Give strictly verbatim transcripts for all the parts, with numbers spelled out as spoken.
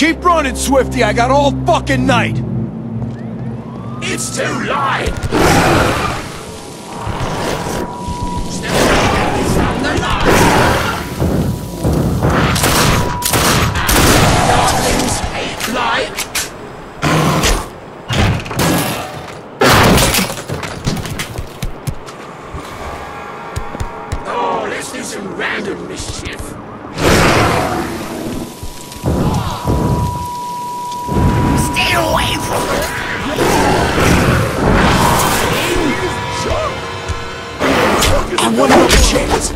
Keep running, Swifty. I got all fucking night. It's too late. Darlings hate light. Oh, let's do some random mischief. Stay away from her! I want another chance.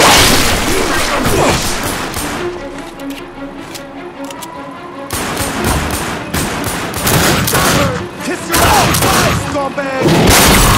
Kiss your own life, scumbag!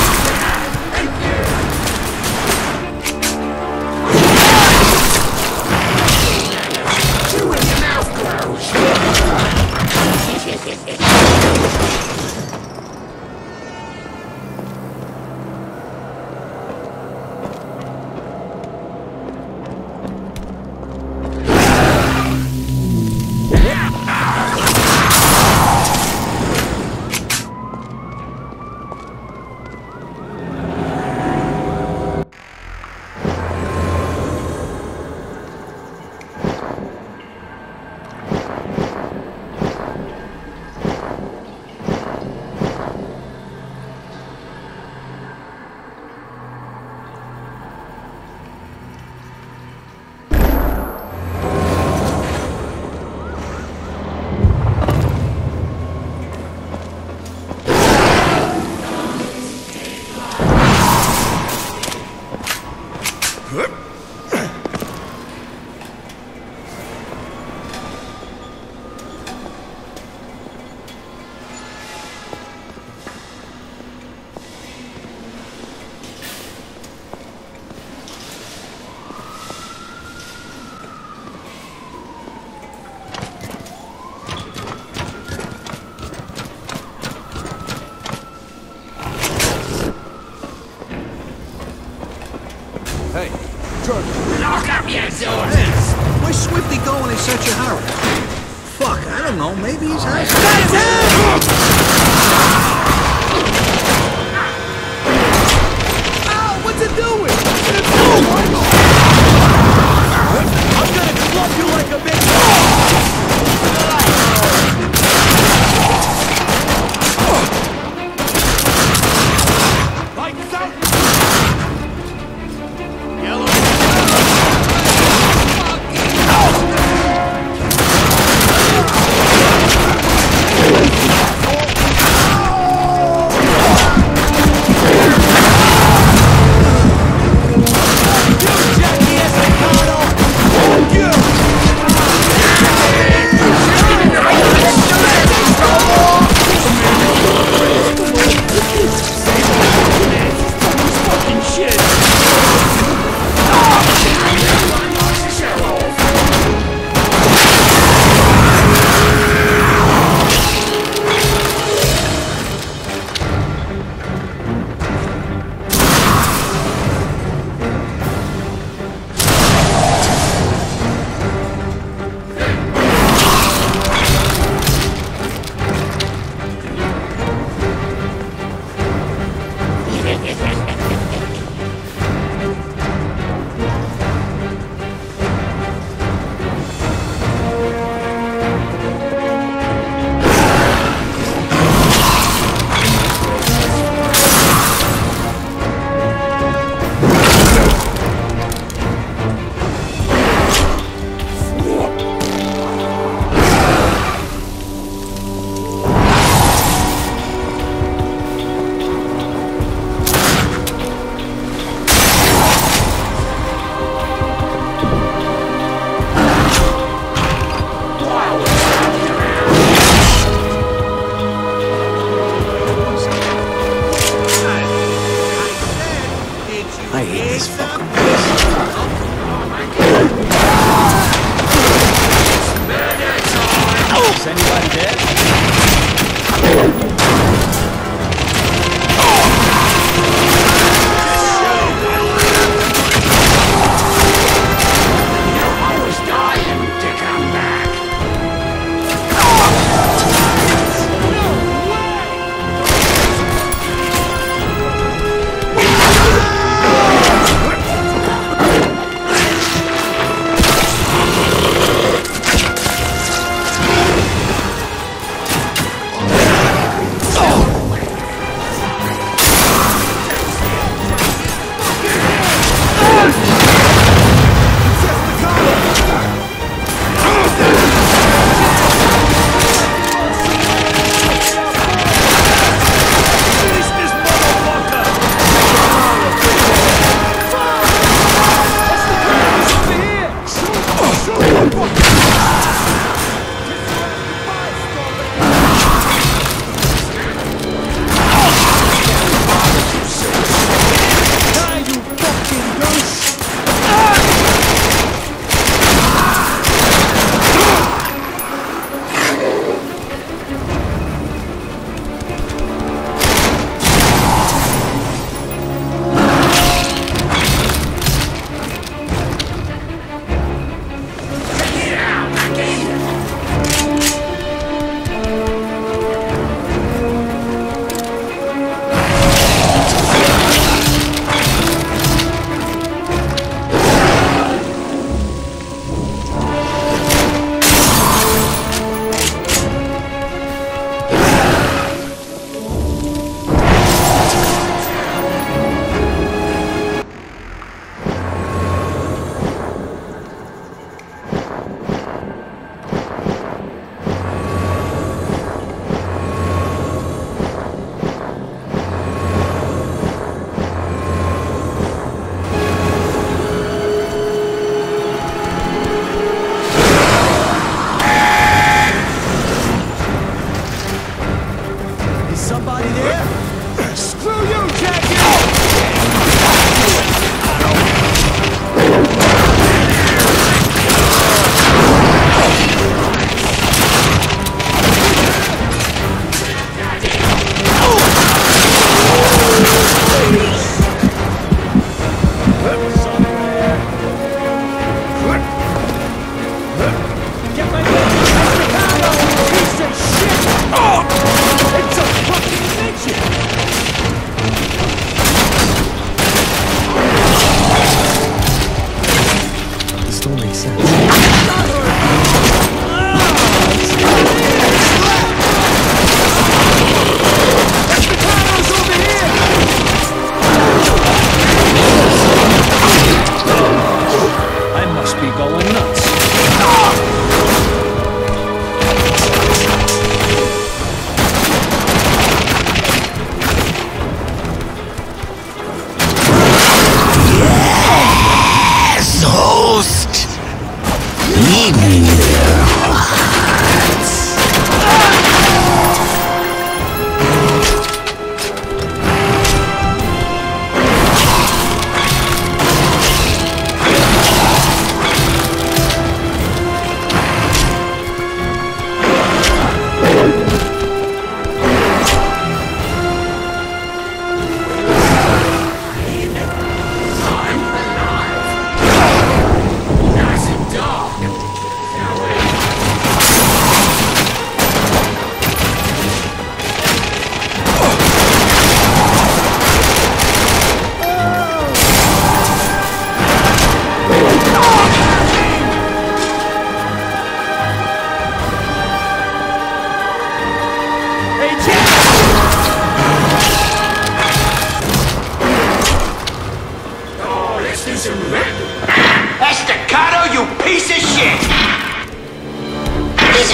Hey, Jordan. Lock up your doors! Hey, where's Swifty going in such a hurry? Fuck, I don't know, maybe he's high. That's him! Ow, what's it doing? I'm gonna club you like a big Lights out! I hate this fucking place. Is anybody dead? I was dying to come back.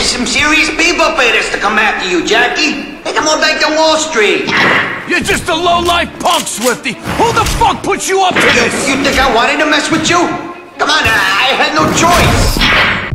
There's some serious people pay us to come after you, Jackie. Take them all back to Wall Street. You're just a low-life punk, Swifty! Who the fuck put you up to You, this? you think I wanted to mess with you? Come on, I, I had no choice.